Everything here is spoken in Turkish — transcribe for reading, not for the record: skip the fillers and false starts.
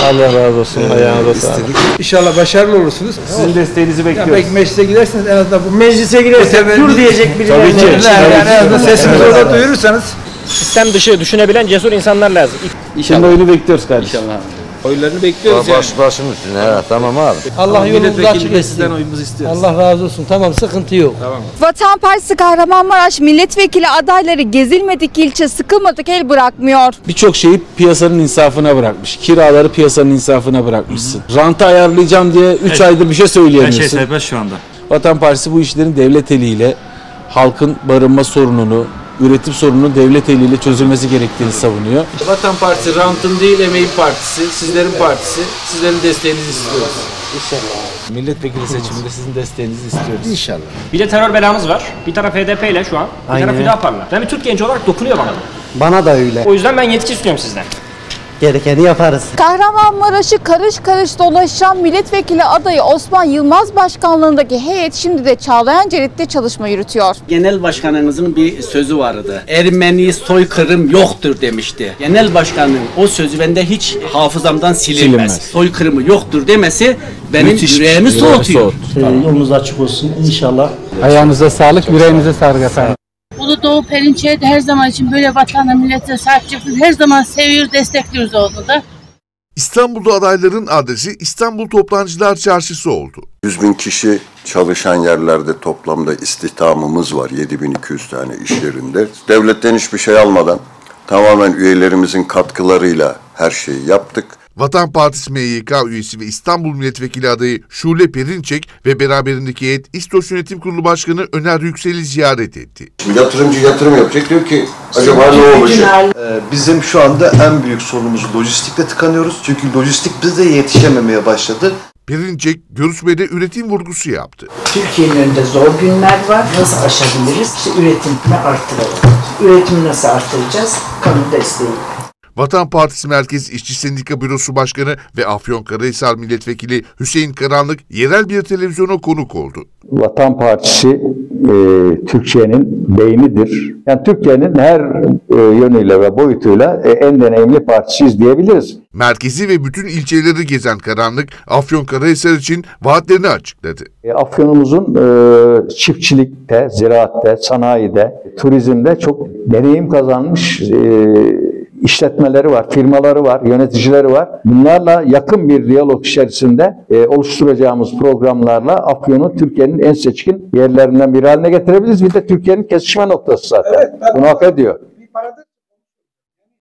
Allah razı olsun. Ayağınıza sağlık. İnşallah başarılı olursunuz. Sizin desteğinizi bekliyoruz. Belki meclise giderseniz en azından bu Meclise gidersek dur diyecek biri. Tabii ki. yani en azından sesinizi orada duyurursanız. Sistem dışı düşünebilen cesur insanlar lazım. Senin oyunu bekliyoruz kardeşim. İnşallah. Oylarını bekliyoruz yani. Başım üstüne, evet, tamam abi. Allah yolunuzu açık etsin. Sizden oyumuzu istiyoruz. Allah razı olsun. Tamam, sıkıntı yok. Tamam. Vatan Partisi Kahramanmaraş milletvekili adayları gezilmedik ilçe sıkılmadık el bırakmıyor. Birçok şeyi piyasanın insafına bırakmış. Kiraları piyasanın insafına bırakmışsın. Rantı ayarlayacağım diye 3 aydır bir şey söyleyemiyorsun. Her şey serbest şu anda. Vatan Partisi bu işlerin devlet eliyle halkın barınma sorununu, üretim sorununun devlet eliyle çözülmesi gerektiğini savunuyor. Vatan Partisi rantın değil, emeğin partisi, sizlerin partisi. Sizlerin desteğinizi istiyoruz. İnşallah. Milletvekili seçiminde sizin desteğinizi istiyoruz. İnşallah. Bir de terör belamız var. Bir taraf HDP ile şu an. Bir taraf Hüdapar'la. Ben bir Türk genci olarak dokunuyor bana. Bana da öyle. O yüzden ben yetki istiyorum sizden. Gerekeni yaparız. Kahramanmaraş'ı karış karış dolaşan milletvekili adayı Osman Yılmaz başkanlığındaki heyet şimdi de Çağlayancık'ta çalışma yürütüyor. Genel başkanımızın bir sözü vardı. Ermeni soykırım yoktur demişti. Genel başkanın o sözü bende hiç hafızamdan silinmez. Soykırımı yoktur demesi benim yüreğimi soğutuyor. Yolunuz açık olsun inşallah. Ayağınıza sağlık, yüreğinize sağlık efendim. Ulu Doğu Perinçek'e de her zaman için böyle vatana millete sahip çıksın. Her zaman seviyoruz, destekliyoruz onu da. İstanbul'da adayların adresi İstanbul Toptancılar Çarşısı oldu. 100.000 kişi çalışan yerlerde toplamda istihdamımız var. 7.200 tane iş yerinde. Devletten hiçbir şey almadan tamamen üyelerimizin katkılarıyla her şeyi yaptık. Vatan Partisi MYK üyesi ve İstanbul Milletvekili adayı Şule Perinçek ve beraberindeki heyet İSTOŞ Yönetim Kurulu Başkanı Öner Yüksel'i ziyaret etti. Şimdi yatırımcı yatırım yapacak, diyor ki acaba ne olacak? Bizim şu anda en büyük sorunumuz lojistikte tıkanıyoruz. Çünkü lojistik bizde yetişememeye başladı. Perinçek görüşmede üretim vurgusu yaptı. Türkiye'nin önünde zor günler var. Nasıl aşabiliriz? İşte üretimini artıralım. Üretimi nasıl artıracağız? Kamu desteği. Vatan Partisi Merkez İşçi Sendika Bürosu Başkanı ve Afyonkarahisar Milletvekili Hüseyin Karanlık yerel bir televizyona konuk oldu. Vatan Partisi Türkiye'nin beynidir. Yani Türkiye'nin her yönüyle ve boyutuyla en deneyimli partisiyiz diyebiliriz. Merkezi ve bütün ilçeleri gezen Karanlık, Afyonkarahisar için vaatlerini açıkladı. Afyonumuzun çiftçilikte, ziraatte, sanayide, turizmde çok deneyim kazanmış işletmeleri var, firmaları var, yöneticileri var. Bunlarla yakın bir diyalog içerisinde oluşturacağımız programlarla Afyon'u Türkiye'nin en seçkin yerlerinden biri haline getirebiliriz. Bir de Türkiye'nin kesişme noktası zaten. Evet, bunu hak ediyor.